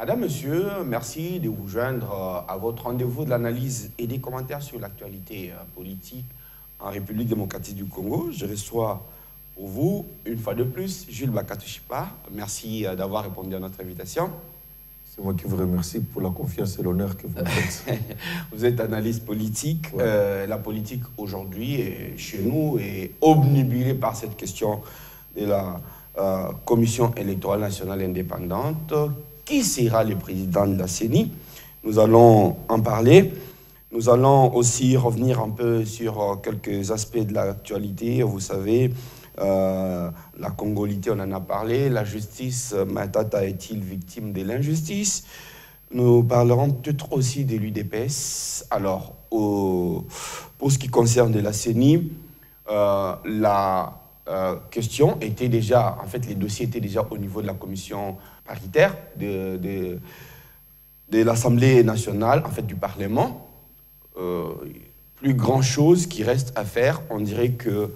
Madame, Monsieur, merci de vous joindre à votre rendez-vous de l'analyse et des commentaires sur l'actualité politique en République démocratique du Congo. Je reçois pour vous, une fois de plus, Jules Bakatushipa. Merci d'avoir répondu à notre invitation. C'est moi qui vous remercie pour la confiance et l'honneur que vous me faites. Vous êtes analyste politique. Ouais. La politique aujourd'hui, chez nous, est obnubilée par cette question de la Commission électorale nationale indépendante. Qui sera le président de la CENI? Nous allons en parler. Nous allons aussi revenir un peu sur quelques aspects de l'actualité. Vous savez, la congolité, on en a parlé. La justice, Matata est-il victime de l'injustice? Nous parlerons peut-être aussi de l'UDPS. Alors, pour ce qui concerne de la CENI, la question était déjà, en fait, les dossiers étaient déjà au niveau de la commission paritaire de l'Assemblée nationale, en fait, du Parlement. Plus grand chose qui reste à faire. On dirait que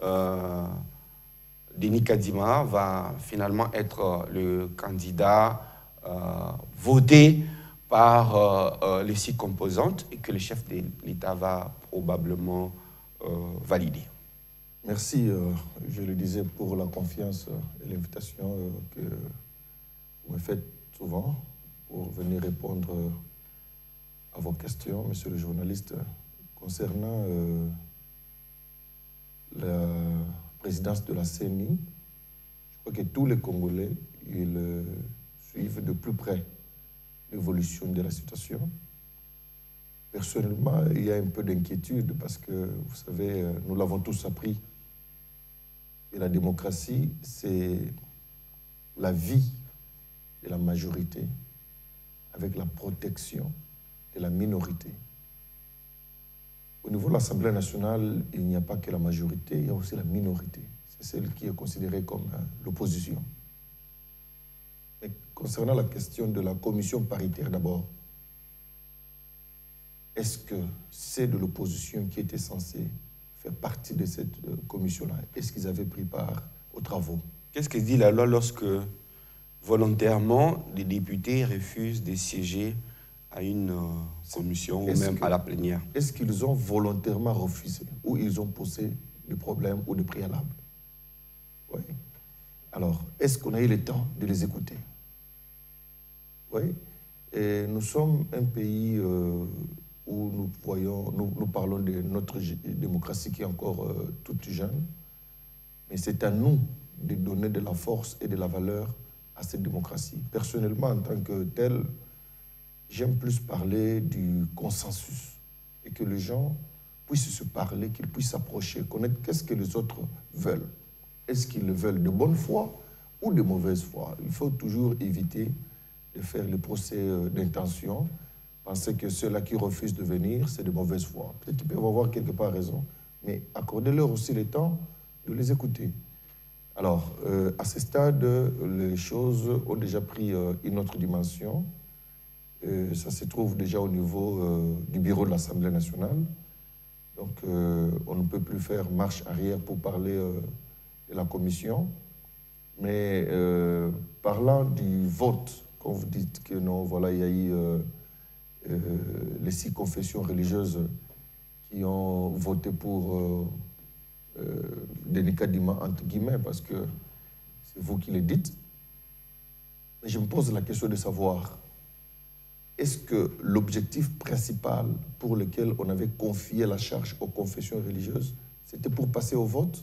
Denis Kadima va finalement être le candidat voté par les 6 composantes et que le chef de l'État va probablement valider. Merci, je le disais, pour la confiance et l'invitation que vous me faites souvent pour venir répondre à vos questions, monsieur le journaliste, concernant la présidence de la CENI. Je crois que tous les Congolais ils suivent de plus près l'évolution de la situation. Personnellement, il y a un peu d'inquiétude parce que, vous savez, nous l'avons tous appris, et la démocratie, c'est la vie de la majorité avec la protection de la minorité. Au niveau de l'Assemblée nationale, il n'y a pas que la majorité, il y a aussi la minorité. C'est celle qui est considérée comme l'opposition. Mais concernant la question de la commission paritaire d'abord, est-ce que c'est de l'opposition qui était censée faire partie de cette commission-là? Est-ce qu'ils avaient pris part aux travaux? Qu'est-ce que dit la loi lorsque volontairement les députés refusent de siéger à une commission ou même à la plénière? Est-ce qu'ils ont volontairement refusé ou ils ont posé des problèmes ou des préalables? Oui. Alors, est-ce qu'on a eu le temps de les écouter? Oui. Et nous sommes un pays où nous parlons de notre démocratie qui est encore toute jeune, mais c'est à nous de donner de la force et de la valeur à cette démocratie. Personnellement, en tant que tel, j'aime plus parler du consensus et que les gens puissent se parler, qu'ils puissent s'approcher, connaître qu'est-ce que les autres veulent. Est-ce qu'ils le veulent de bonne foi ou de mauvaise foi? Il faut toujours éviter de faire les procès d'intention, penser que ceux-là qui refusent de venir, c'est de mauvaise foi. Peut-être qu'ils peuvent avoir quelque part raison, mais accordez-leur aussi le temps de les écouter. Alors, à ce stade, les choses ont déjà pris une autre dimension. Ça se trouve déjà au niveau du bureau de l'Assemblée nationale. Donc, on ne peut plus faire marche arrière pour parler de la commission. Mais parlant du vote, quand vous dites que non, voilà, il y a eu les 6 confessions religieuses qui ont voté pour Denis Kadima, entre guillemets, parce que c'est vous qui le dites. Mais je me pose la question de savoir, est-ce que l'objectif principal pour lequel on avait confié la charge aux confessions religieuses, c'était pour passer au vote?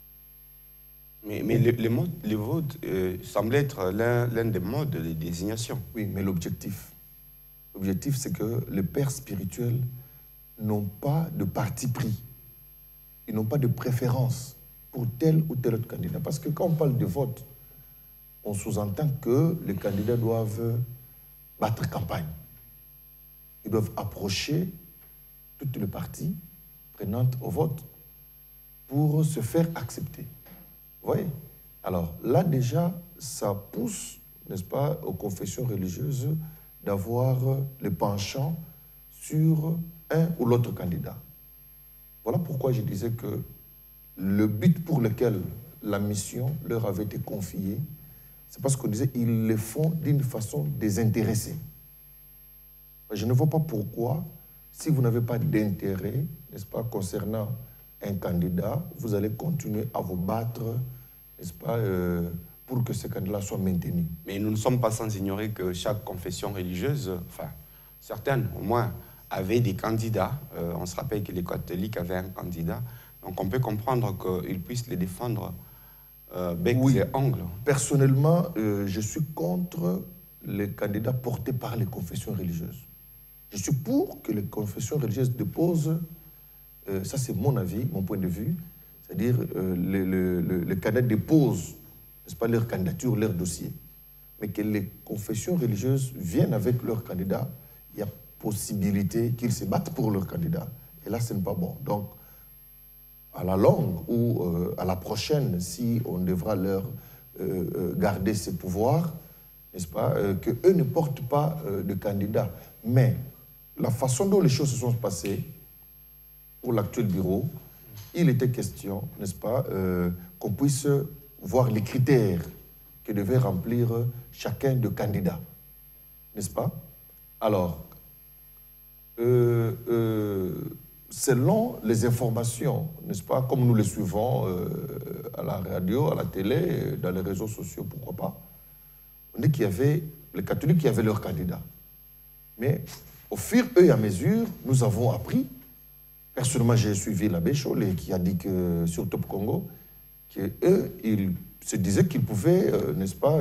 Mais le vote semble être l'un des modes de désignation. Oui, mais l'objectif. L'objectif, c'est que les pères spirituels n'ont pas de parti pris. Ils n'ont pas de préférence pour tel ou tel autre candidat. Parce que quand on parle de vote, on sous-entend que les candidats doivent battre campagne. Ils doivent approcher toutes les parties prenantes au vote pour se faire accepter. Vous voyez? Alors là déjà, ça pousse, n'est-ce pas, aux confessions religieuses d'avoir le penchant sur un ou l'autre candidat. Voilà pourquoi je disais que le but pour lequel la mission leur avait été confiée, c'est parce qu'on disait qu'ils le font d'une façon désintéressée. Je ne vois pas pourquoi, si vous n'avez pas d'intérêt, n'est-ce pas, concernant un candidat, vous allez continuer à vous battre, n'est-ce pas, pour que ce candidat soit maintenu. Mais nous ne sommes pas sans ignorer que chaque confession religieuse, enfin, certaines au moins, avaient des candidats. On se rappelle que les catholiques avaient un candidat. Donc on peut comprendre qu'ils puissent les défendre bec et ongles. Personnellement, je suis contre les candidats portés par les confessions religieuses. Je suis pour que les confessions religieuses déposent, ça c'est mon avis, mon point de vue, c'est-à-dire les candidats déposent, n'est-ce pas, leur candidature, leur dossier. Mais que les confessions religieuses viennent avec leurs candidats, il y a possibilité qu'ils se battent pour leurs candidats. Et là, ce n'est pas bon. Donc, à la longue ou à la prochaine, si on devra leur garder ces pouvoirs, n'est-ce pas, qu'eux ne portent pas de candidats. Mais la façon dont les choses se sont passées pour l'actuel bureau, il était question, n'est-ce pas, qu'on puisse voir les critères que devait remplir chacun des candidats, n'est-ce pas? Alors, selon les informations, n'est-ce pas, comme nous les suivons à la radio, à la télé, dans les réseaux sociaux, pourquoi pas, on dit qu'il y avait les catholiques qui avaient leurs candidats. Mais au fur et à mesure, nous avons appris, personnellement j'ai suivi l'abbé Chollet qui a dit que sur Top Congo, qu'eux, ils se disaient qu'ils pouvaient, n'est-ce pas,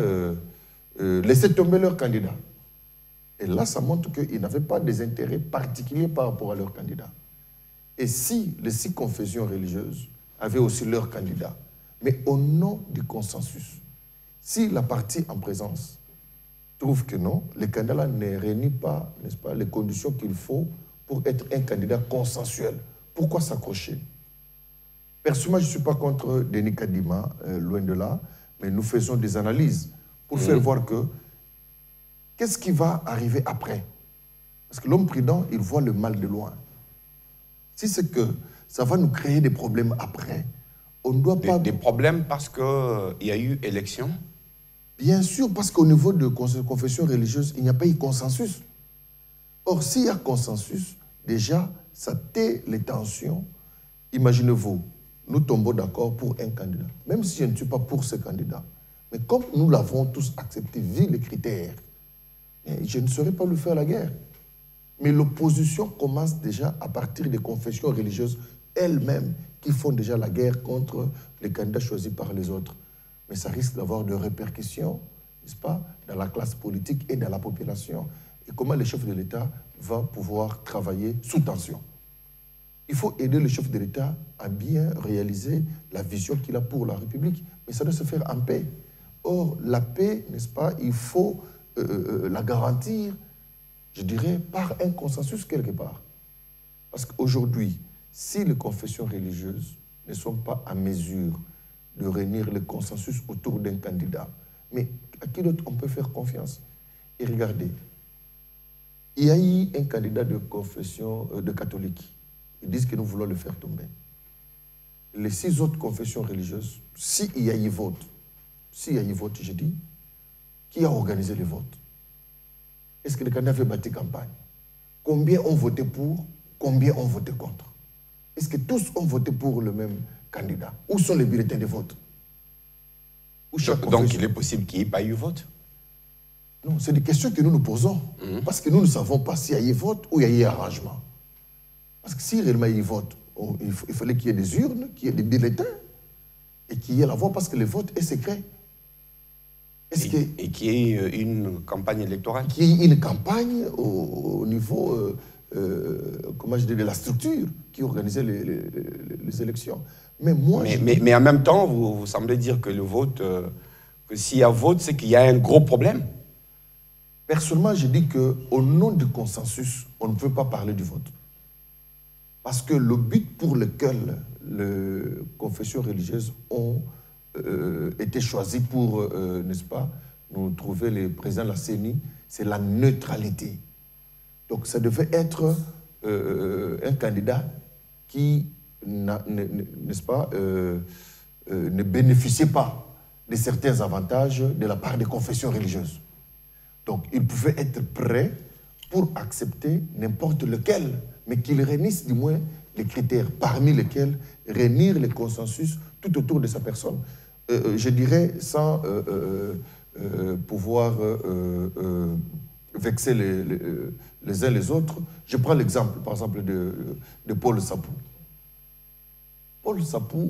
laisser tomber leurs candidats. Et là, ça montre qu'ils n'avaient pas des intérêts particuliers par rapport à leurs candidats. Et si les 6 confessions religieuses avaient aussi leurs candidats, mais au nom du consensus, si la partie en présence trouve que non, le candidat ne réunit pas, n'est-ce pas, les conditions qu'il faut pour être un candidat consensuel. Pourquoi s'accrocher? Personnellement, je ne suis pas contre Denis Kadima, loin de là, mais nous faisons des analyses pour faire voir que qu'est-ce qui va arriver après? Parce que l'homme prudent, il voit le mal de loin. Si c'est que ça va nous créer des problèmes après, on ne doit pas... Des problèmes parce qu'il y a eu élection? Bien sûr, parce qu'au niveau de confession religieuse, il n'y a pas eu consensus. Or, s'il y a consensus, déjà, ça tait les tensions. Imaginez-vous, nous tombons d'accord pour un candidat, même si je ne suis pas pour ce candidat. Mais comme nous l'avons tous accepté, vu les critères, je ne saurais pas lui faire la guerre. Mais l'opposition commence déjà à partir des confessions religieuses elles-mêmes qui font déjà la guerre contre les candidats choisis par les autres. Mais ça risque d'avoir des répercussions, n'est-ce pas, dans la classe politique et dans la population. Et comment le chef de l'État va pouvoir travailler sous tension. Il faut aider le chef de l'État à bien réaliser la vision qu'il a pour la République. Mais ça doit se faire en paix. Or, la paix, n'est-ce pas, il faut la garantir, je dirais, par un consensus quelque part. Parce qu'aujourd'hui, si les confessions religieuses ne sont pas à mesure de réunir le consensus autour d'un candidat, mais à qui d'autre on peut faire confiance? Et regardez, il y a eu un candidat de confession de catholique. Ils disent que nous voulons le faire tomber. Les 6 autres confessions religieuses, s'il y a eu vote, je dis, qui a organisé les votes? Est-ce que les candidats avaient bâti campagne? Combien ont voté pour? Combien ont voté contre? Est-ce que tous ont voté pour le même candidat? Où sont les bulletins de vote? Donc il est possible qu'il n'y ait pas eu vote? Non, c'est des questions que nous nous posons. Parce que nous ne savons pas s'il y a eu vote ou il y a eu arrangement. Parce que si réellement il y a eu vote, il fallait qu'il y ait des urnes, qu'il y ait des bulletins et qu'il y ait la voix parce que le vote est secret. Et qu'il y ait une campagne électorale? Qu'il y ait une campagne au niveau, comment je dis, de la structure qui organisait les élections. Mais moi... Mais en même temps, vous semblez dire que le vote, que s'il y a vote, c'est qu'il y a un gros problème. Personnellement, je dis qu'au nom du consensus, on ne peut pas parler du vote. Parce que le but pour lequel les confessions religieuses ont été choisies pour, n'est-ce pas, nous trouver le président de la CENI, c'est la neutralité. Donc ça devait être un candidat qui, n'est-ce pas, ne bénéficiait pas de certains avantages de la part des confessions religieuses. Donc, ils pouvaient être prêts pour accepter n'importe lequel, mais qu'ils réunissent du moins les critères parmi lesquels réunir les consensus tout autour de sa personne. Je dirais, sans pouvoir vexer les uns les autres, je prends l'exemple, par exemple, de Paul Sapou. Paul Sapou,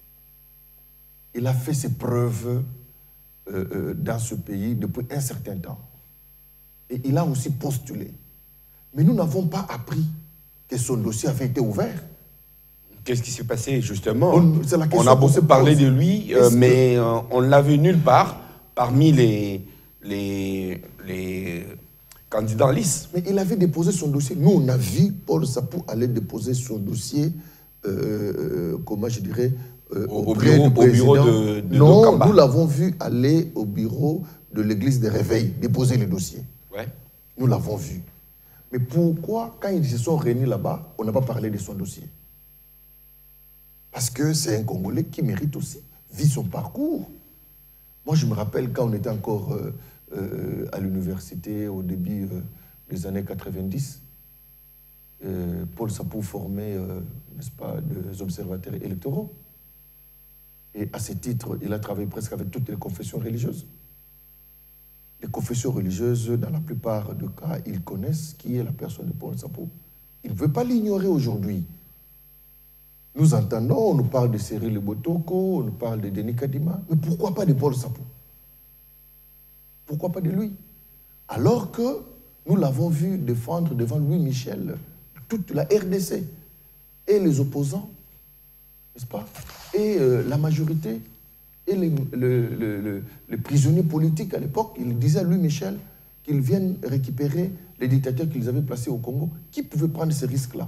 il a fait ses preuves dans ce pays depuis un certain temps. Et il a aussi postulé. Mais nous n'avons pas appris que son dossier avait été ouvert. Qu'est-ce qui s'est passé, justement? On a beaucoup parlé de lui, mais on ne l'a vu nulle part parmi les candidats en lice. Mais il avait déposé son dossier. Nous, on a vu Paul Sapou aller déposer son dossier, comment je dirais, au bureau de Non, Kamba. Nous l'avons vu aller au bureau de l'église des Réveils, déposer le dossier. Ouais. Nous l'avons vu. Mais pourquoi, quand ils se sont réunis là-bas, on n'a pas parlé de son dossier? Parce que c'est un Congolais qui mérite aussi, vit son parcours. Moi, je me rappelle quand on était encore à l'université au début des années 90, Paul Sapou formait, n'est-ce pas, des observateurs électoraux. Et à ce titre, il a travaillé presque avec toutes les confessions religieuses. Les confessions religieuses, dans la plupart des cas, ils connaissent qui est la personne de Paul Sapou. Ils ne veulent pas l'ignorer aujourd'hui. Nous entendons, on nous parle de Cyril Botoko, on nous parle de Denis Kadima, mais pourquoi pas de Paul Sapou? Pourquoi pas de lui? Alors que nous l'avons vu défendre devant Louis Michel toute la RDC et les opposants, n'est-ce pas? Et la majorité, et les prisonniers politiques à l'époque, ils disaient à Louis Michel qu'ils viennent récupérer les dictateurs qu'ils avaient placés au Congo. Qui pouvait prendre ces risques-là?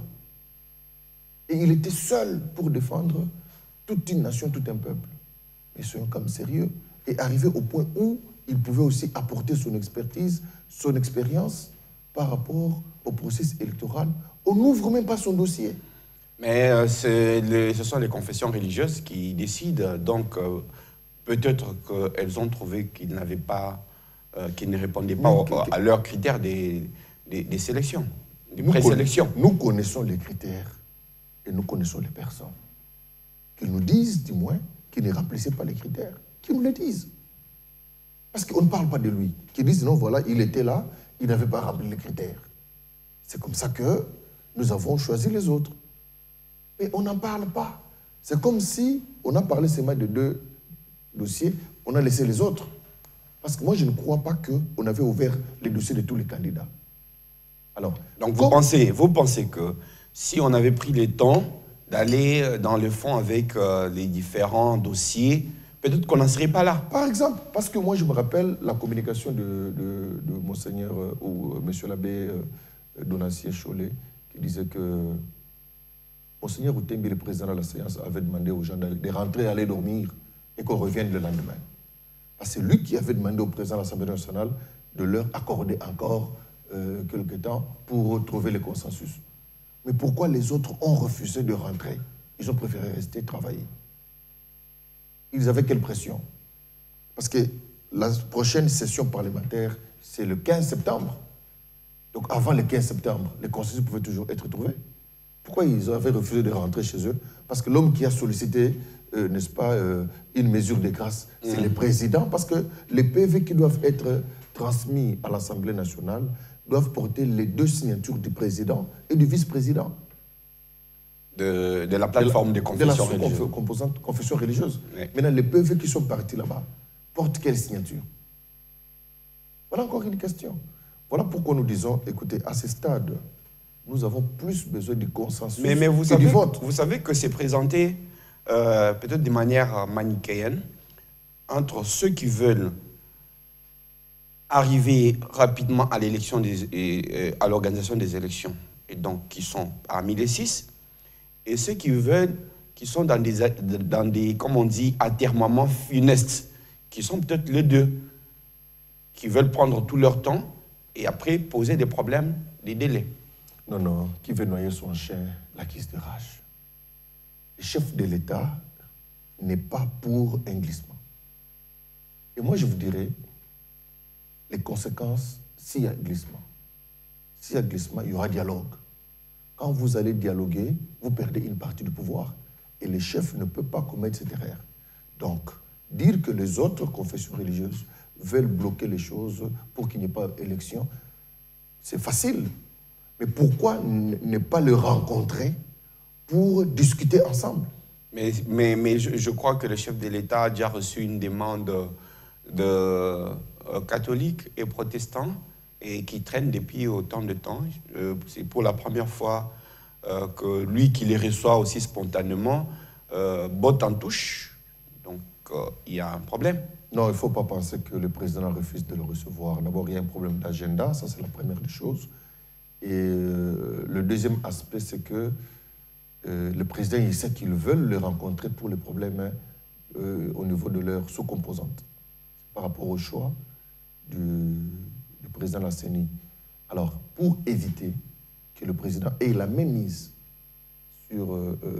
Et il était seul pour défendre toute une nation, tout un peuple. Mais soyons comme sérieux. Et arrivé au point où il pouvait aussi apporter son expertise, son expérience par rapport au processus électoral. On n'ouvre même pas son dossier. Mais ce sont les confessions religieuses qui décident. Donc, peut-être qu'elles ont trouvé qu'ils n'avaient pas, qu'ils ne répondaient pas à leurs critères des sélections, des présélections. Nous connaissons les critères et nous connaissons les personnes. Qu'ils nous disent, du moins, qu'ils ne remplissaient pas les critères. Qu'ils nous le disent. Parce qu'on ne parle pas de lui. Qu'ils disent, non, voilà, il était là, il n'avait pas rempli les critères. C'est comme ça que nous avons choisi les autres. Mais on n'en parle pas. C'est comme si on a parlé seulement de 2 dossiers, on a laissé les autres. Parce que moi, je ne crois pas qu'on avait ouvert les dossiers de tous les candidats. Alors, donc vous pensez que si on avait pris le temps d'aller dans le fond avec les différents dossiers, peut-être qu'on n'en serait pas là. Par exemple, parce que moi, je me rappelle la communication de Monseigneur ou Monsieur l'abbé Donatien Cholet, qui disait que Monseigneur Outembi, le président de la séance, avait demandé aux gens de rentrer, aller dormir et qu'on revienne le lendemain. C'est lui qui avait demandé au président de l'Assemblée nationale de leur accorder encore quelques temps pour trouver le consensus. Mais pourquoi les autres ont refusé de rentrer? Ils ont préféré rester travailler. Ils avaient quelle pression? Parce que la prochaine session parlementaire, c'est le 15 septembre. Donc avant le 15 septembre, les consensus pouvaient toujours être trouvés. Pourquoi ils avaient refusé de rentrer chez eux? Parce que l'homme qui a sollicité, n'est-ce pas, une mesure de grâce, c'est le président. Parce que les PV qui doivent être transmis à l'Assemblée nationale doivent porter les 2 signatures du président et du vice-président. De la plateforme des confessions religieuses. Composante confession religieuse. Oui. Maintenant, les PV qui sont partis là-bas portent quelle signature? Voilà encore une question. Voilà pourquoi nous disons, écoutez, à ce stade, nous avons plus besoin du consensus mais vous que savez, du vote. Vous savez que c'est présenté peut-être de manière manichéenne entre ceux qui veulent arriver rapidement à l'élection, à l'organisation des élections, et donc qui sont parmi les 6, et ceux qui veulent, qui sont dans des comme on dit, atermoiements funestes, qui sont peut-être les 2, qui veulent prendre tout leur temps et après poser des problèmes, des délais. Non, non, qui veut noyer son chien, l'acquise de rage. Le chef de l'État n'est pas pour un glissement. Et moi, je vous dirais, les conséquences, s'il y a glissement. S'il y a glissement, il y aura dialogue. Quand vous allez dialoguer, vous perdez une partie du pouvoir. Et les chefs ne peuvent pas commettre cette erreur. Donc, dire que les autres confessions religieuses veulent bloquer les choses pour qu'il n'y ait pas d'élection, c'est facile. Mais pourquoi ne pas les rencontrer pour discuter ensemble? Mais je crois que le chef de l'État a déjà reçu une demande de catholiques et protestants et qui traîne depuis autant de temps. C'est pour la première fois que lui qui les reçoit aussi spontanément botte en touche. Donc il y a un problème. Non, il ne faut pas penser que le président refuse de le recevoir. D'abord, il y a un problème d'agenda, ça c'est la première des choses. Et le deuxième aspect, c'est que le président, il sait qu'ils veulent le rencontrer pour les problèmes au niveau de leurs sous-composantes. Par rapport au choix du président de la CENI. Alors, pour éviter que le président ait la même mise sur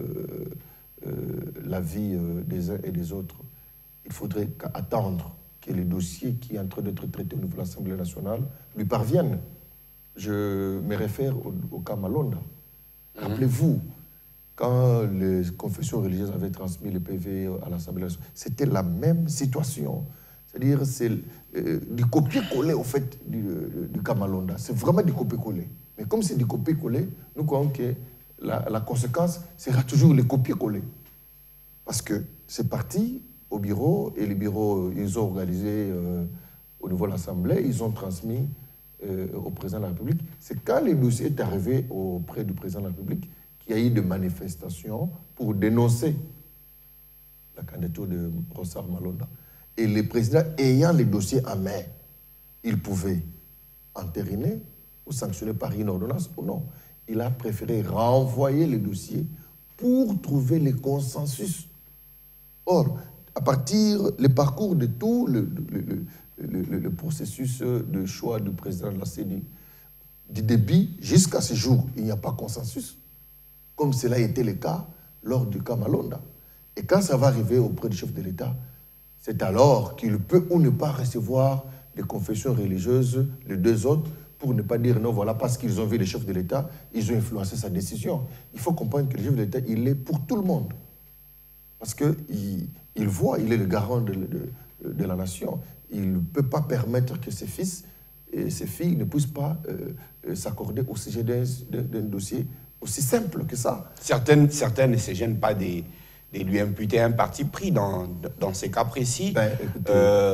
la vie des uns et des autres, il faudrait attendre que les dossiers qui sont en train d'être traités au niveau de l'Assemblée nationale lui parviennent. Je me réfère au cas Malonda. Rappelez-vous, quand les confessions religieuses avaient transmis le PV à l'Assemblée nationale, c'était la même situation. C'est-à-dire, c'est du copier-coller, au fait, du cas Malonda. C'est vraiment du copier-coller. Mais comme c'est du copier-coller, nous croyons que la conséquence sera toujours le copier-coller. Parce que c'est parti au bureau, et les bureaux, ils ont organisé au niveau de l'Assemblée, ils ont transmis au président de la République. C'est quand le dossier est arrivé auprès du président de la République qu'il y a eu des manifestations pour dénoncer la candidature de Rossard Malonda. Et le président, ayant les dossiers en main, il pouvait entériner ou sanctionner par une ordonnance ou non. Il a préféré renvoyer les dossiers pour trouver le consensus. Or, à partir du parcours de tout le processus de choix du président de la CENI, du début jusqu'à ce jour, il n'y a pas de consensus, comme cela a été le cas lors du cas Malonda. Et quand ça va arriver auprès du chef de l'État, c'est alors qu'il peut ou ne pas recevoir des confessions religieuses, les deux autres, pour ne pas dire non, voilà, parce qu'ils ont vu le chef de l'État, ils ont influencé sa décision. Il faut comprendre que le chef de l'État, il est pour tout le monde. Parce qu'il voit, il est le garant de la nation. Il ne peut pas permettre que ses fils et ses filles ne puissent pas s'accorder au sujet d'un dossier aussi simple que ça. Certaines ne se gênent pas de lui imputer un parti pris dans ces cas précis. Ben, écoutez,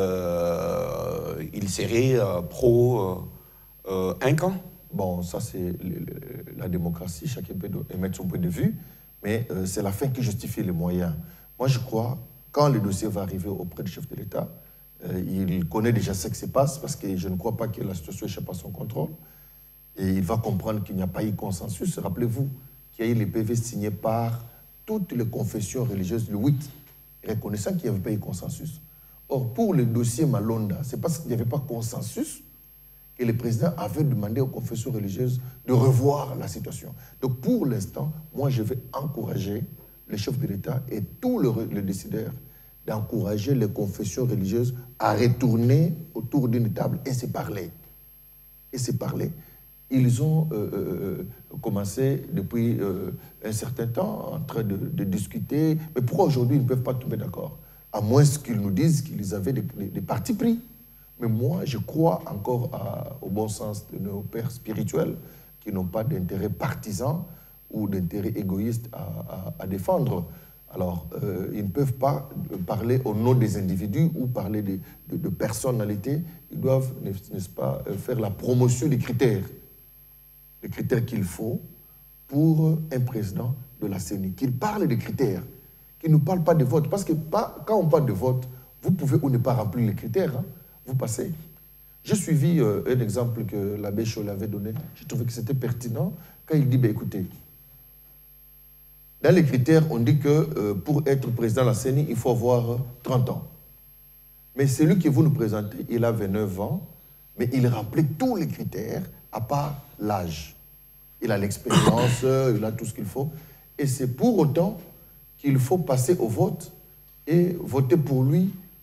il serait pro un camp. Bon, ça c'est la démocratie, chacun peut émettre son point de vue, mais c'est la fin qui justifie les moyens. Moi je crois, quand le dossier va arriver auprès du chef de l'État, il connaît déjà ce qui se passe, parce que je ne crois pas que la situation échappe à son contrôle, et il va comprendre qu'il n'y a pas eu consensus. Rappelez-vous qu'il y a eu les PV signés par toutes les confessions religieuses le 8, reconnaissant qu'il n'y avait pas eu consensus. Or, pour le dossier Malonda, c'est parce qu'il n'y avait pas consensus que le président avait demandé aux confessions religieuses de revoir la situation. Donc, pour l'instant, moi, je vais encourager le chef de l'État et tous les décideurs d'encourager les confessions religieuses à retourner autour d'une table et se parler. Et se parler. Ils ont commencé depuis un certain temps en train de discuter. Mais pourquoi aujourd'hui ils ne peuvent pas tomber d'accord? À moins qu'ils nous disent qu'ils avaient des partis pris. Mais moi, je crois encore au bon sens de nos pères spirituels qui n'ont pas d'intérêt partisan ou d'intérêt égoïste à défendre. Alors, ils ne peuvent pas parler au nom des individus ou parler de personnalités. Ils doivent, n'est-ce pas, faire la promotion des critères. Les critères qu'il faut pour un président de la CENI. Qu'il parle des critères, qu'il ne parle pas de vote. Parce que quand on parle de vote, vous pouvez ou ne pas remplir les critères, hein, vous passez. J'ai suivi un exemple que l'abbé Cholet avait donné. J'ai trouvé que c'était pertinent quand il dit, ben, écoutez, dans les critères, on dit que pour être président de la CENI, il faut avoir 30 ans. Mais celui que vous nous présentez, il a 29 ans, mais il remplit tous les critères, à part l'âge. Il a l'expérience, il a tout ce qu'il faut. Et c'est pour autant qu'il faut passer au vote et voter pour lui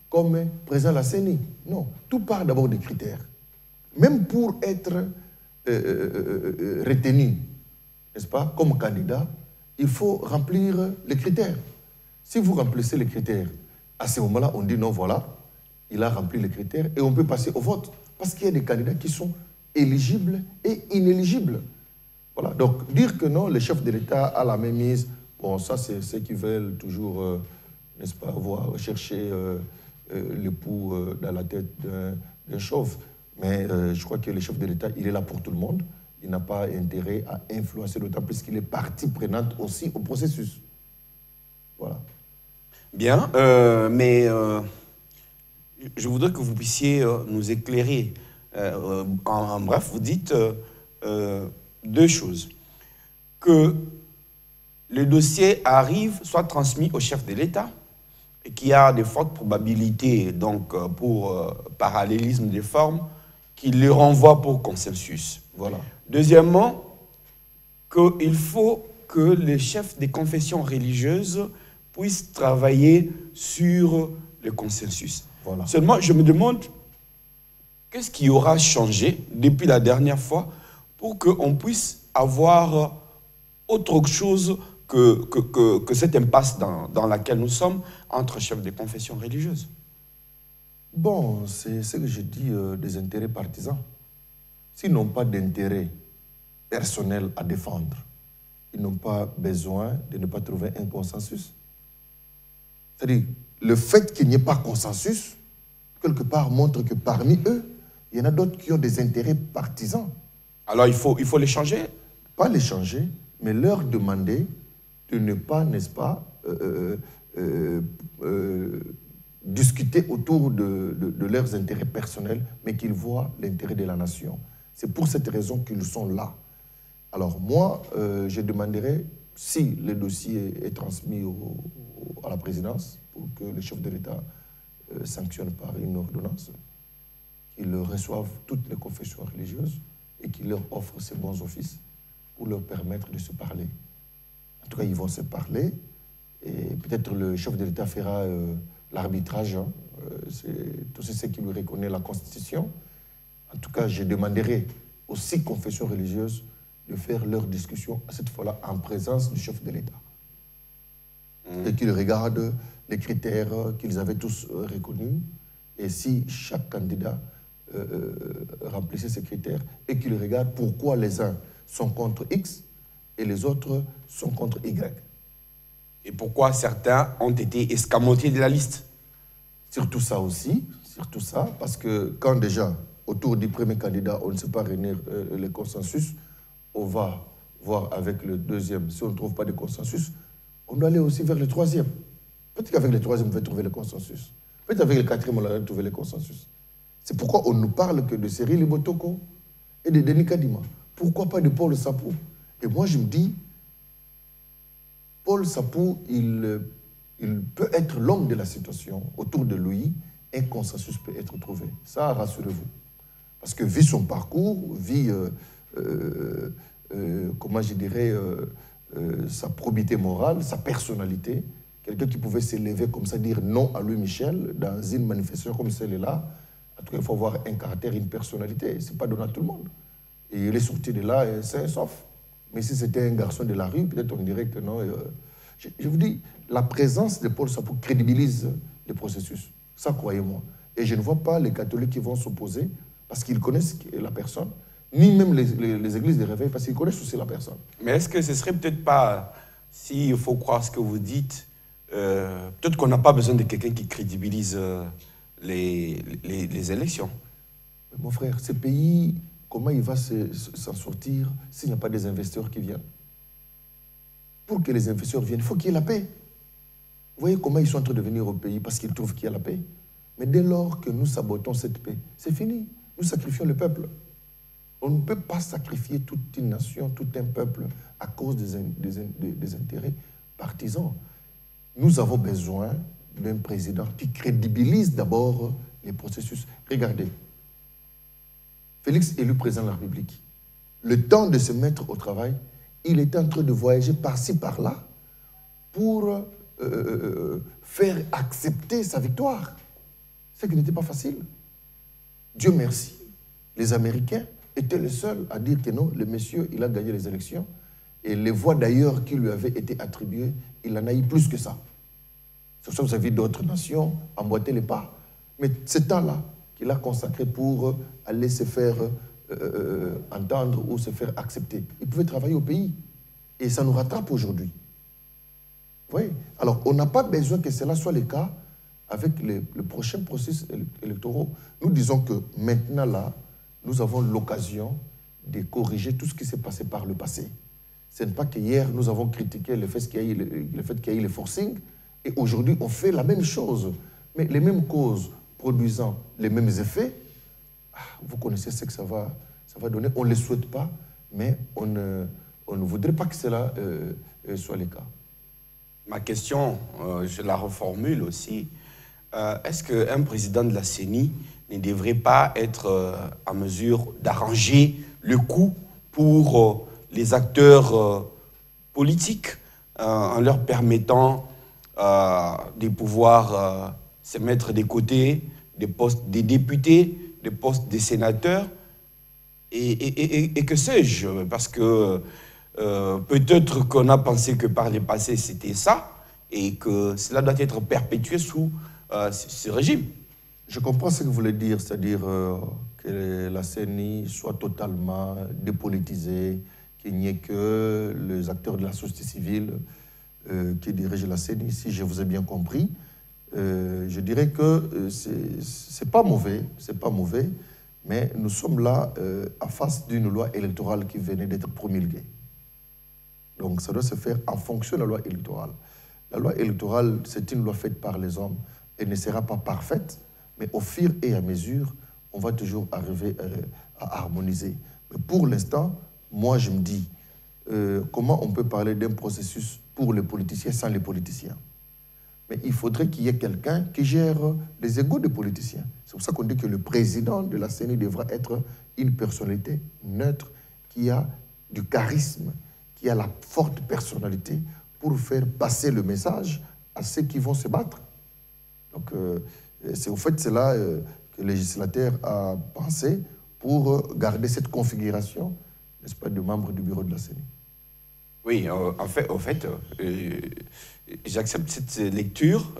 comme président de la CENI. Non, tout part d'abord des critères. Même pour être retenu, n'est-ce pas, comme candidat, il faut remplir les critères. Si vous remplissez les critères, à ce moment-là, on dit non, voilà, il a rempli les critères et on peut passer au vote. Parce qu'il y a des candidats qui sont éligibles et inéligibles. Voilà. Donc, dire que non, le chef de l'État a la même mise, bon, ça, c'est ceux qui veulent toujours, n'est-ce pas, chercher l'époux dans la tête d'un chauve. Mais je crois que le chef de l'État, il est là pour tout le monde. Il n'a pas intérêt à influencer, d'autant plus qu'il est partie prenante aussi au processus. Voilà. Bien, mais je voudrais que vous puissiez nous éclairer. En bref, vous dites deux choses. Que le dossier arrive, soit transmis au chef de l'État, et qu'il y a de fortes probabilités, donc pour parallélisme des formes, qu'il le renvoie pour consensus. Voilà. Deuxièmement, qu'il faut que les chefs des confessions religieuses puissent travailler sur le consensus. Voilà. Seulement, je me demande, qu'est-ce qui aura changé depuis la dernière fois pour qu'on puisse avoir autre chose que cette impasse dans laquelle nous sommes entre chefs des confessions religieuses? Bon, c'est ce que je dis des intérêts partisans. S'ils n'ont pas d'intérêt personnel à défendre, ils n'ont pas besoin de ne pas trouver un consensus. C'est-à-dire, le fait qu'il n'y ait pas consensus, quelque part, montre que parmi eux, il y en a d'autres qui ont des intérêts partisans. Alors, il faut les changer? Pas les changer, mais leur demander de ne pas, n'est-ce pas, discuter autour de leurs intérêts personnels, mais qu'ils voient l'intérêt de la nation. C'est pour cette raison qu'ils sont là. Alors moi, je demanderai, si le dossier est transmis à la présidence, pour que le chef de l'État sanctionne par une ordonnance, qu'il reçoive toutes les confessions religieuses et qu'il leur offre ses bons offices pour leur permettre de se parler. En tout cas, ils vont se parler et peut-être le chef de l'État fera l'arbitrage. Hein. C'est tout ce qui lui reconnaît la Constitution. En tout cas, je demanderai aux 6 confessions religieuses de faire leur discussion, cette fois-là, en présence du chef de l'État. Et qu'ils regardent les critères qu'ils avaient tous reconnus. Et si chaque candidat remplissait ces critères, et qu'ils regardent pourquoi les uns sont contre X et les autres sont contre Y. Et pourquoi certains ont été escamotés de la liste? Surtout ça aussi, surtout ça, parce que quand déjà, autour du premier candidat, on ne sait pas réunir le consensus, on va voir avec le deuxième. Si on ne trouve pas de consensus, on doit aller aussi vers le troisième. Peut-être qu'avec le troisième, on va trouver le consensus. Peut-être qu'avec le quatrième, on va trouver le consensus. C'est pourquoi on ne parle que de Cyril Botoko et de Denis Kadima. Pourquoi pas de Paul Sapou? Et moi, je me dis, Paul Sapou, il peut être l'homme de la situation. Autour de lui, un consensus peut être trouvé. Ça, rassurez-vous. Parce que vu son parcours, vu, comment je dirais, sa probité morale, sa personnalité, quelqu'un qui pouvait s'élever comme ça, dire non à Louis Michel dans une manifestation comme celle-là, en tout cas, il faut avoir un caractère, une personnalité. Ce n'est pas donné à tout le monde. Et il est sorti de là, sain et sauf. Mais si c'était un garçon de la rue, peut-être on dirait que non. Je vous dis, la présence de Paul Sapou crédibilise le processus. Ça, croyez-moi. Et je ne vois pas les catholiques qui vont s'opposer parce qu'ils connaissent la personne, ni même les églises de réveil parce qu'ils connaissent aussi la personne. Mais est-ce que ce serait peut-être pas, s'il faut croire ce que vous dites, peut-être qu'on n'a pas besoin de quelqu'un qui crédibilise les élections? Mon frère, ce pays, comment il va s'en sortir s'il n'y a pas des investisseurs qui viennent? Pour que les investisseurs viennent, il faut qu'il y ait la paix. Vous voyez comment ils sont en train de venir au pays parce qu'ils trouvent qu'il y a la paix. Mais dès lors que nous sabotons cette paix, c'est fini. Nous sacrifions le peuple. On ne peut pas sacrifier toute une nation, tout un peuple à cause des intérêts partisans. Nous avons besoin d'un président qui crédibilise d'abord les processus. Regardez, Félix élu président de la République, le temps de se mettre au travail, il était en train de voyager par-ci, par-là pour faire accepter sa victoire. Ce qui n'était pas facile. Dieu merci, les Américains étaient les seuls à dire que non, le monsieur, il a gagné les élections. Et les voix d'ailleurs qui lui avaient été attribuées, il en a eu plus que ça. C'est pour ça que vous avez d'autres nations emboîter les pas. Mais ce temps-là qu'il a consacré pour aller se faire entendre ou se faire accepter, il pouvait travailler au pays. Et ça nous rattrape aujourd'hui. Oui. Alors, on n'a pas besoin que cela soit le cas avec le prochain processus électoral. Nous disons que maintenant, là, nous avons l'occasion de corriger tout ce qui s'est passé par le passé. Ce n'est pas qu'hier, nous avons critiqué le fait qu'il y ait eu le forcing, et aujourd'hui, on fait la même chose. Mais les mêmes causes produisant les mêmes effets, vous connaissez ce que ça va donner. On ne le souhaite pas, mais on ne voudrait pas que cela soit le cas. Ma question, je la reformule aussi. Est-ce qu'un président de la CENI ne devrait pas être en mesure d'arranger le coup pour les acteurs politiques en leur permettant de pouvoir se mettre des côtés des postes des députés, des postes des sénateurs et que sais-je, parce que peut-être qu'on a pensé que par le passé c'était ça et que cela doit être perpétué sous ce régime. Je comprends ce que vous voulez dire, c'est-à-dire que la CENI soit totalement dépolitisée, qu'il n'y ait que les acteurs de la société civile qui dirigent la CENI, si je vous ai bien compris. Je dirais que c'est pas mauvais, mais nous sommes là en face d'une loi électorale qui venait d'être promulguée. Donc ça doit se faire en fonction de la loi électorale. La loi électorale, c'est une loi faite par les hommes. Elle ne sera pas parfaite, mais au fur et à mesure, on va toujours arriver à harmoniser. Mais pour l'instant, moi je me dis, comment on peut parler d'un processus pour les politiciens sans les politiciens? Mais il faudrait qu'il y ait quelqu'un qui gère les égos des politiciens. C'est pour ça qu'on dit que le président de la CENI devra être une personnalité neutre, qui a du charisme, qui a la forte personnalité pour faire passer le message à ceux qui vont se battre. Donc, c'est au fait cela que le législateur a pensé pour garder cette configuration, n'est-ce pas, de membres du bureau de la CENI. Oui, en fait j'accepte cette lecture,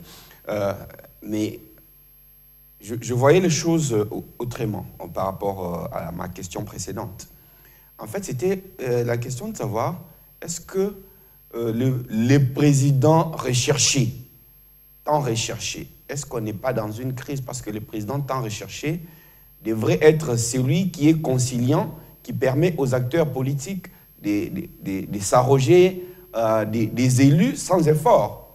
mais je voyais les choses autrement par rapport à ma question précédente. En fait, c'était la question de savoir, est-ce que les présidents recherchés, tant recherchés, est-ce qu'on n'est pas dans une crise? Parce que le président tant recherché devrait être celui qui est conciliant, qui permet aux acteurs politiques de s'arroger des élus sans effort.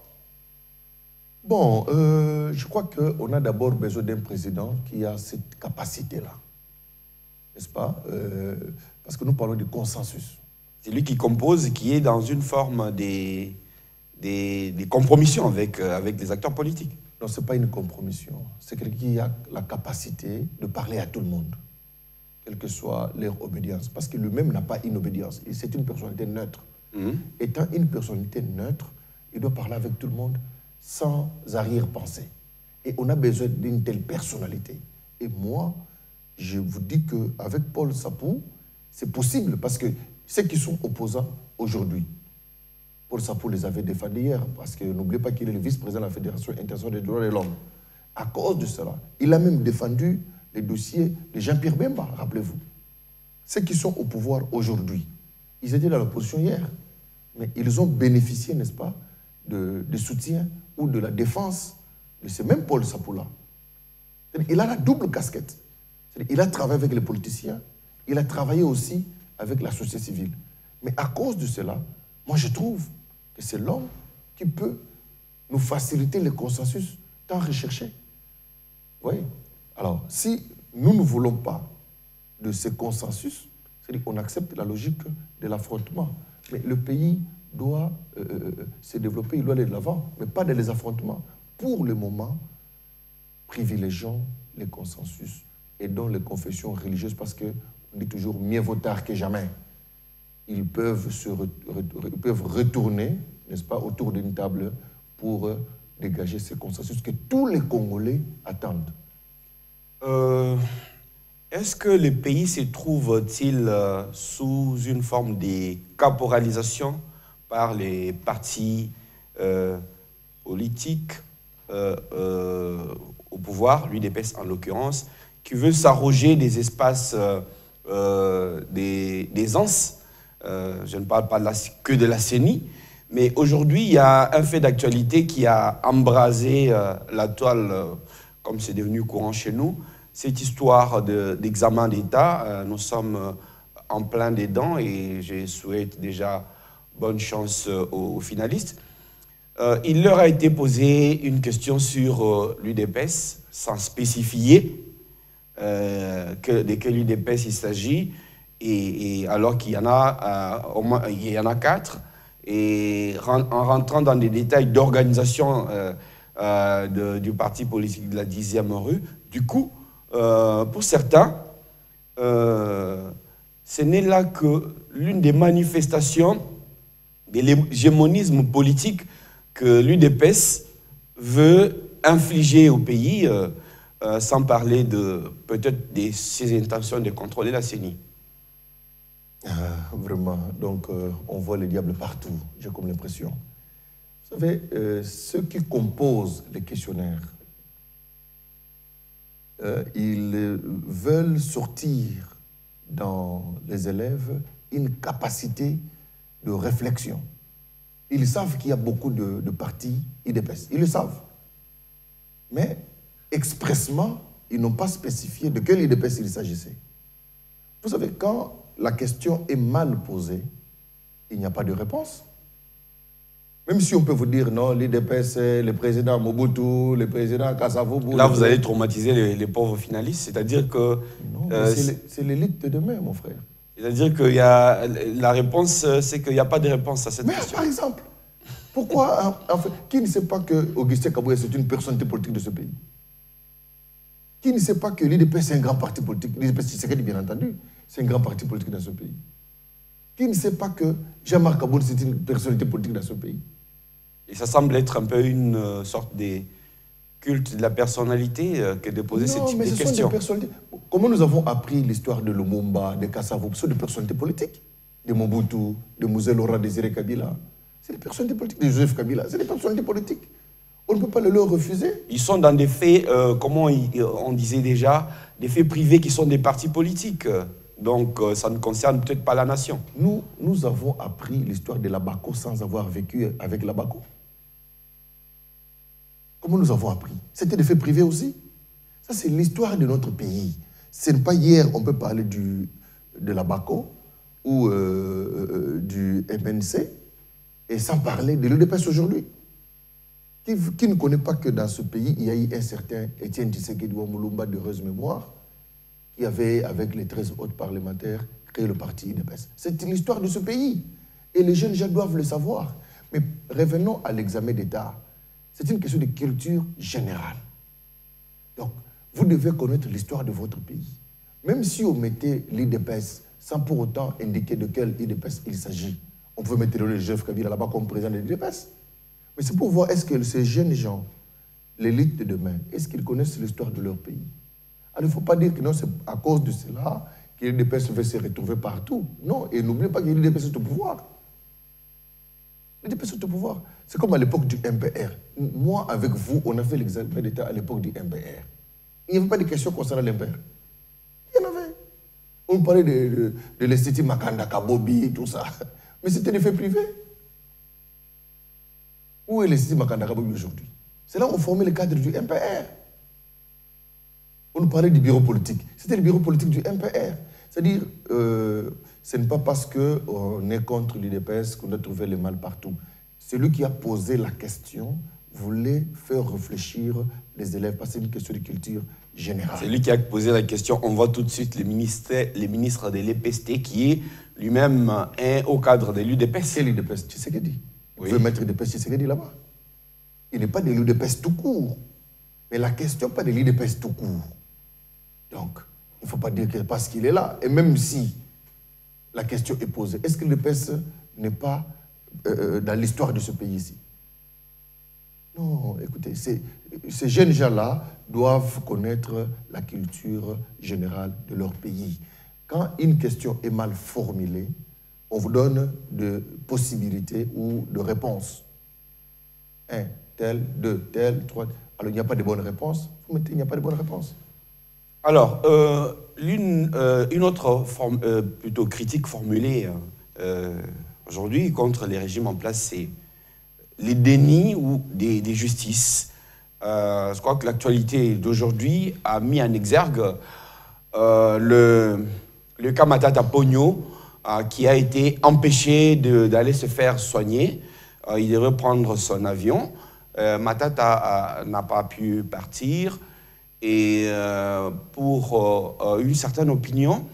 Bon, je crois qu'on a d'abord besoin d'un président qui a cette capacité-là, n'est-ce pas? Parce que nous parlons de consensus. C'est lui qui compose, qui est dans une forme des compromissions avec les acteurs politiques. Non, ce n'est pas une compromission. C'est quelqu'un qui a la capacité de parler à tout le monde, quelle que soit leur obédience. Parce que lui-même n'a pas une obédience. C'est une personnalité neutre. Étant une personnalité neutre, il doit parler avec tout le monde sans arrière-pensée. Et on a besoin d'une telle personnalité. Et moi, je vous dis qu'avec Paul Sapou, c'est possible parce que ceux qui sont opposants aujourd'hui, Paul Sapou les avait défendus hier, parce que n'oubliez pas qu'il est le vice-président de la Fédération internationale des droits de l'homme. À cause de cela, il a même défendu les dossiers de Jean-Pierre Bemba, rappelez-vous. Ceux qui sont au pouvoir aujourd'hui, ils étaient dans l'opposition hier, mais ils ont bénéficié, n'est-ce pas, de soutien ou de la défense de ce même Paul Sapou-là. Il a la double casquette. Il a travaillé avec les politiciens, il a travaillé aussi avec la société civile. Mais à cause de cela, moi je trouve que c'est l'homme qui peut nous faciliter le consensus tant recherché. Oui. Alors, si nous ne voulons pas de ce consensus, c'est-à-dire qu'on accepte la logique de l'affrontement. Mais le pays doit se développer, il doit aller de l'avant, mais pas dans les affrontements. Pour le moment, privilégions les consensus et dans les confessions religieuses, parce qu'on dit toujours mieux vaut tard que jamais. Ils peuvent retourner, n'est-ce pas, autour d'une table pour dégager ce consensus que tous les Congolais attendent? Est-ce que le pays se trouve-t-il sous une forme de caporalisation par les partis politiques au pouvoir, l'UDPS en l'occurrence, qui veut s'arroger des espaces d'aisance? Je ne parle pas que de la CENI, mais aujourd'hui, il y a un fait d'actualité qui a embrasé la toile, comme c'est devenu courant chez nous, cette histoire d'examen d'État. Nous sommes en plein dedans et je souhaite déjà bonne chance aux finalistes. Il leur a été posé une question sur l'UDPS, sans spécifier de quel UDPS il s'agit, et alors qu'il y en a au moins, il y en a 4, et en rentrant dans des détails d'organisation du parti politique de la 10e rue, du coup, pour certains, ce n'est là que l'une des manifestations de l'hégémonisme politique que l'UDPS veut infliger au pays, sans parler peut-être de ses intentions de contrôler la CENI. Vraiment, donc on voit le diable partout, j'ai comme l'impression. Vous savez, ceux qui composent les questionnaires, ils veulent sortir dans les élèves une capacité de réflexion. Ils savent qu'il y a beaucoup de partis UDPS, ils le savent. Mais expressement, ils n'ont pas spécifié de quel UDPS il s'agissait. Vous savez, quand la question est mal posée, il n'y a pas de réponse. Même si on peut vous dire, non, l'UDPS, le président Mobutu, le président Kasavubu... Là, vous allez traumatiser les pauvres finalistes, c'est-à-dire que... Non, c'est l'élite de demain, mon frère. C'est-à-dire que la réponse, c'est qu'il n'y a pas de réponse à cette question. Par exemple, pourquoi, en fait, qui ne sait pas que Augustin Kabouya, c'est une personnalité politique de ce pays? Qui ne sait pas que l'UDPS, c'est un grand parti politique? L'UDPS, c'est bien entendu, c'est un grand parti politique dans ce pays. Qui ne sait pas que Jean-Marc Kaboul, c'est une personnalité politique dans ce pays? Et ça semble être un peu une sorte de culte de la personnalité que de poser ce type de questions. Sont des personnalités. Comment nous avons appris l'histoire de Lumumba, de Kasavubu? Ce sont des personnalités politiques. De Mobutu, de Mosé Laurent Désiré Kabila. C'est des personnalités politiques. De Joseph Kabila, c'est des personnalités politiques. On ne peut pas le leur refuser. Ils sont dans des faits, comment on disait déjà, des faits privés qui sont des partis politiques. Donc, ça ne concerne peut-être pas la nation. Nous avons appris l'histoire de l'Abaco sans avoir vécu avec l'Abaco. Comment nous avons appris? C'était des faits privés aussi. Ça, c'est l'histoire de notre pays. Ce n'est pas hier, on peut parler de l'Abaco ou du MNC, et sans parler de l'UDPS aujourd'hui. Qui ne connaît pas que dans ce pays, il y a eu un certain Étienne Tshisekedi Moulumba d'heureuse mémoire, qui avait, avec les 13 autres parlementaires, créé le parti UDPS. C'est l'histoire de ce pays. Et les jeunes gens doivent le savoir. Mais revenons à l'examen d'État. C'est une question de culture générale. Donc, vous devez connaître l'histoire de votre pays. Même si on mettait l'UDPS sans pour autant indiquer de quel UDPS il s'agit, on peut mettre le Joseph Kabila là-bas comme président de l'UDPS. Mais c'est pour voir est-ce que ces jeunes gens, l'élite de demain, est-ce qu'ils connaissent l'histoire de leur pays? Alors, il ne faut pas dire que non, c'est à cause de cela que l'UDPS va se retrouver partout. Non, et n'oubliez pas que l'UDPS est au pouvoir. L'UDPS est au pouvoir. C'est comme à l'époque du MPR. Moi, avec vous, on a fait l'examen d'État à l'époque du MPR. Il n'y avait pas de questions concernant l'MPR. Il y en avait. On parlait de l'Institut Makanda Kabobi, tout ça. Mais c'était des faits privés. Où est l'Institut Makanda Kabobi aujourd'hui? C'est là où on formait le cadre du MPR. On nous parlait du bureau politique. C'était le bureau politique du MPR. C'est-à-dire, ce n'est pas parce qu'on est contre l'UDPS qu'on doit trouver le mal partout. Celui qui a posé la question voulait faire réfléchir les élèves, parce que c'est une question de culture générale. C'est lui qui a posé la question. On voit tout de suite le ministre de l'EPST qui est lui-même un haut cadre de l'UDPS. Et l'UDPS, Tshisekedi. Oui. Vous pouvez mettre l'UDPS Tshisekedi là-bas. Il n'est pas de l'UDPS tout court. Mais la question pas de l'UDPS tout court. Donc, il ne faut pas dire que parce qu'il est là. Et même si la question est posée, est-ce que l'UDPS n'est pas dans l'histoire de ce pays ici? Non, écoutez, ces jeunes gens-là doivent connaître la culture générale de leur pays. Quand une question est mal formulée, on vous donne de possibilités ou de réponses. Un, tel, deux, tel, trois. Alors, il n'y a pas de bonne réponse. Vous mettez, il n'y a pas de bonne réponse. Alors, une autre forme, plutôt critique formulée aujourd'hui contre les régimes en place, c'est les dénis ou des justices. Je crois que l'actualité d'aujourd'hui a mis en exergue le cas Matata Ponyo, qui a été empêché d'aller se faire soigner. Il devait prendre son avion. Matata n'a pas pu partir. Et pour une certaine opinion,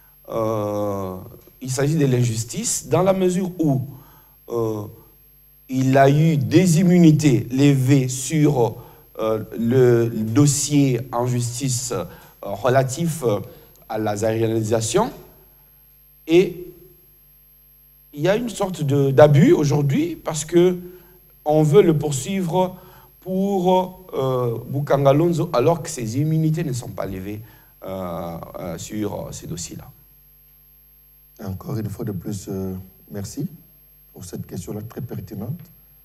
il s'agit de l'injustice dans la mesure où il a eu des immunités levées sur le dossier en justice relatif à la zaïrianisation. Et il y a une sorte d'abus aujourd'hui parce qu'on veut le poursuivre pour Bukanga Lonzo alors que ses immunités ne sont pas levées sur ces dossiers-là. Encore une fois de plus, merci pour cette question-là très pertinente.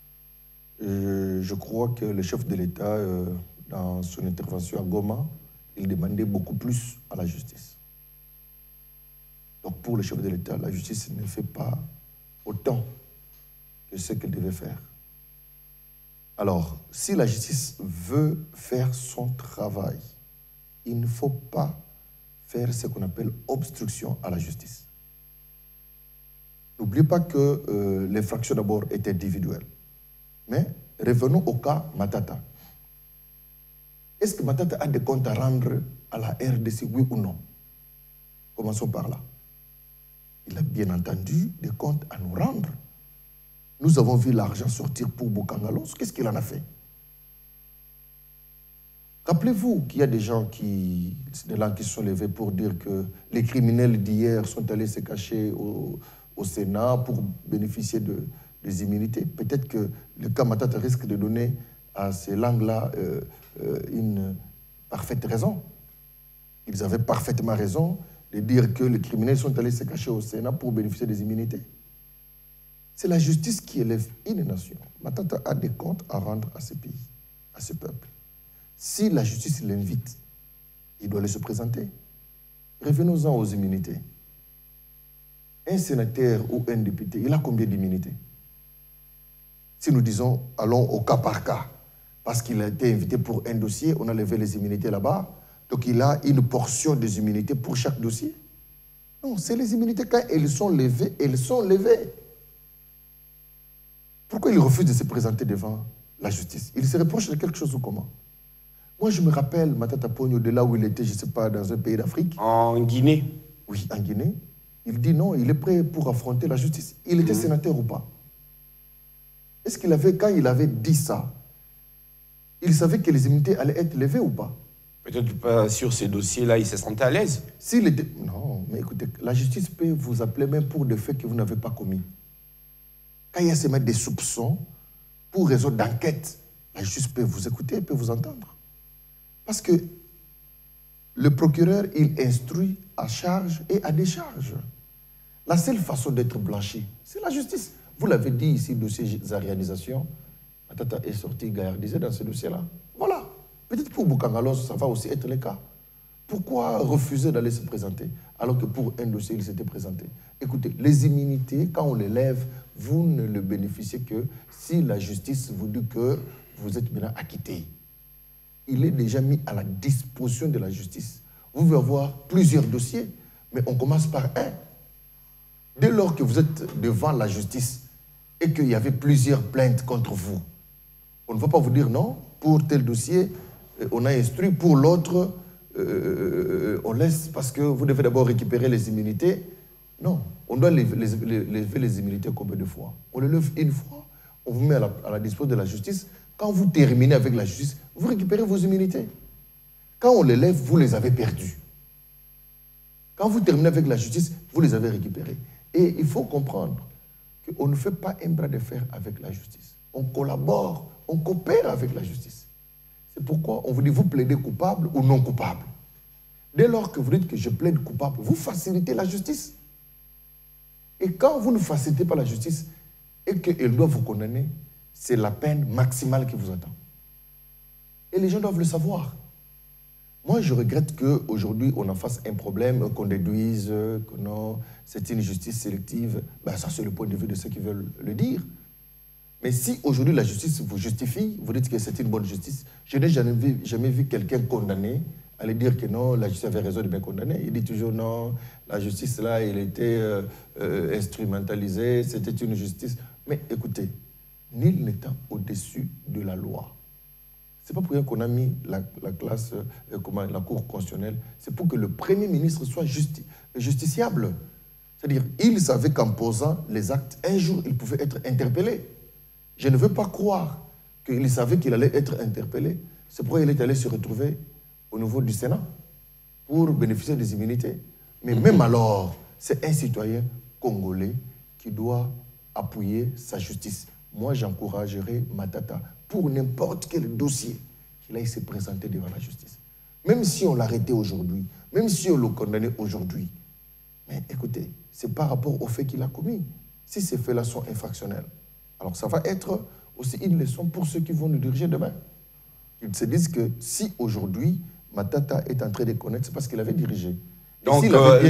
Je crois que le chef de l'État, dans son intervention à Goma, il demandait beaucoup plus à la justice. Donc pour le chef de l'État, la justice ne fait pas autant que ce qu'elle devait faire. Alors, si la justice veut faire son travail, il ne faut pas faire ce qu'on appelle obstruction à la justice. N'oubliez pas que l'infraction d'abord est individuelle. Mais revenons au cas Matata. Est-ce que Matata a des comptes à rendre à la RDC, oui ou non? Commençons par là. Il a bien entendu des comptes à nous rendre. Nous avons vu l'argent sortir pour Bukanga Lonzo. Qu'est-ce qu'il en a fait? Rappelez-vous qu'il y a des gens qui se sont levés pour dire que les criminels d'hier sont allés se cacher au Sénat pour bénéficier des immunités. Peut-être que le cas Matata risque de donner à ces langues-là une parfaite raison. Ils avaient parfaitement raison de dire que les criminels sont allés se cacher au Sénat pour bénéficier des immunités. C'est la justice qui élève une nation. Matata a des comptes à rendre à ce pays, à ce peuple. Si la justice l'invite, il doit aller se présenter. Revenons-en aux immunités. Un sénateur ou un député, il a combien d'immunités? Si nous disons, allons au cas par cas, parce qu'il a été invité pour un dossier, on a levé les immunités là-bas, donc il a une portion des immunités pour chaque dossier. Non, c'est les immunités, quand elles sont levées, elles sont levées. Pourquoi il refuse de se présenter devant la justice? Il se reproche de quelque chose ou comment? Moi, je me rappelle Matata Ponyo, de là où il était, je ne sais pas, dans un pays d'Afrique. En Guinée? Oui, en Guinée. Il dit non, il est prêt pour affronter la justice. Il était sénateur ou pas? Est-ce qu'il avait, quand il avait dit ça, il savait que les immunités allaient être levées ou pas? Peut-être pas sur ces dossiers-là, il se sentait à l'aise. Non, mais écoutez, la justice peut vous appeler même pour des faits que vous n'avez pas commis. Quand il y a seulement des soupçons, pour raison d'enquête, la justice peut vous écouter, peut vous entendre. Parce que le procureur, il instruit à charge et à décharge. La seule façon d'être blanchi, c'est la justice. Vous l'avez dit ici, dossier zaïrianisation, Matata est sorti gaillardisé dans ce dossier-là. Voilà. Peut-être pour Bukanga Lonzo, ça va aussi être le cas. Pourquoi refuser d'aller se présenter alors que pour un dossier, il s'était présenté? Écoutez, les immunités, quand on les lève, vous ne le bénéficiez que si la justice vous dit que vous êtes maintenant acquitté. Il est déjà mis à la disposition de la justice. Vous pouvez avoir plusieurs dossiers, mais on commence par un. Dès lors que vous êtes devant la justice et qu'il y avait plusieurs plaintes contre vous, on ne va pas vous dire non, pour tel dossier, on a instruit, pour l'autre, on laisse parce que vous devez d'abord récupérer les immunités. Non, on doit lever les immunités combien de fois? On les lève une fois, on vous met à la disposition de la justice. Quand vous terminez avec la justice, vous récupérez vos immunités. Quand on les lève, vous les avez perdues. Quand vous terminez avec la justice, vous les avez récupérées. Et il faut comprendre qu'on ne fait pas un bras de fer avec la justice. On collabore on coopère avec la justice. C'est pourquoi on vous dit, vous plaidez coupable ou non coupable. Dès lors que vous dites que je plaide coupable, vous facilitez la justice. Et quand vous ne facilitez pas la justice et qu'elle doit vous condamner, c'est la peine maximale qui vous attend. Et les gens doivent le savoir. Moi, je regrette qu'aujourd'hui, on en fasse un problème, qu'on déduise que non, c'est une justice sélective. Ben, ça, c'est le point de vue de ceux qui veulent le dire. Mais si aujourd'hui la justice vous justifie, vous dites que c'est une bonne justice, je n'ai jamais vu quelqu'un condamné aller dire que non, la justice avait raison de bien condamner. Il dit toujours non, la justice là, elle était instrumentalisée, c'était une justice. Mais écoutez, nul n'étant au-dessus de la loi. Ce n'est pas pour rien qu'on a mis la Cour constitutionnelle, c'est pour que le Premier ministre soit justiciable. C'est-à-dire, il savait qu'en posant les actes, un jour, il pouvait être interpellé. Je ne veux pas croire qu'il savait qu'il allait être interpellé. C'est pourquoi il est allé se retrouver au niveau du Sénat pour bénéficier des immunités. Mais même alors, c'est un citoyen congolais qui doit appuyer sa justice. Moi, j'encouragerais Matata pour n'importe quel dossier qu'il aille se présenter devant la justice. Même si on l'arrêtait aujourd'hui, même si on le condamnait aujourd'hui. Mais écoutez, c'est par rapport au fait qu'il a commis. Si ces faits-là sont infractionnels, alors ça va être aussi une leçon pour ceux qui vont nous diriger demain. Ils se disent que si aujourd'hui, Matata est en train de connaître, c'est parce qu'il avait dirigé. Donc,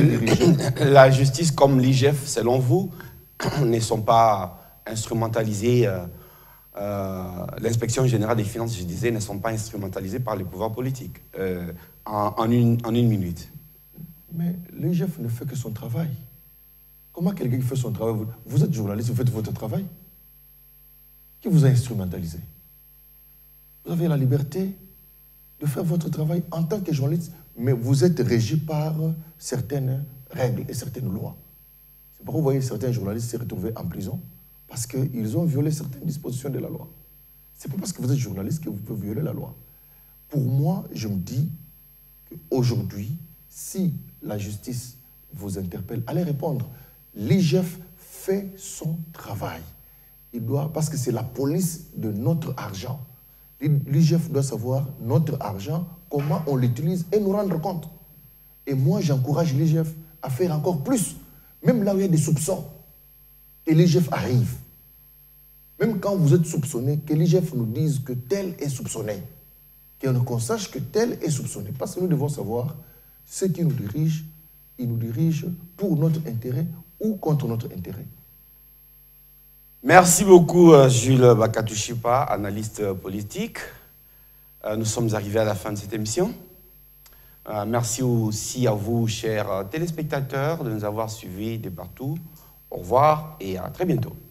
la justice comme l'IGF, selon vous, ne sont pas instrumentalisées, l'inspection générale des finances, je disais, ne sont pas instrumentalisées par les pouvoirs politiques en une minute. Mais l'IGF ne fait que son travail. Comment quelqu'un qui fait son travail, vous êtes journaliste, vous faites votre travail? Qui vous a instrumentalisé? Vous avez la liberté de faire votre travail en tant que journaliste, mais vous êtes régi par certaines règles et certaines lois. C'est pourquoi vous voyez certains journalistes se retrouver en prison, parce qu'ils ont violé certaines dispositions de la loi. C'est pas parce que vous êtes journaliste que vous pouvez violer la loi. Pour moi, je me dis qu'aujourd'hui, si la justice vous interpelle, allez répondre. L'IGF fait son travail. Il doit, parce que c'est la police de notre argent. L'IGF doit savoir notre argent, comment on l'utilise et nous rendre compte. Et moi, j'encourage l'IGF à faire encore plus. Même là où il y a des soupçons, que l'IGF arrive. Même quand vous êtes soupçonné, que l'IGF nous dise que tel est soupçonné. Qu'on sache que tel est soupçonné. Parce que nous devons savoir ceux qui nous dirigent, ils nous dirigent pour notre intérêt ou contre notre intérêt. Merci beaucoup, Jules Bakatushipa, analyste politique. Nous sommes arrivés à la fin de cette émission. Merci aussi à vous, chers téléspectateurs, de nous avoir suivis de partout. Au revoir et à très bientôt.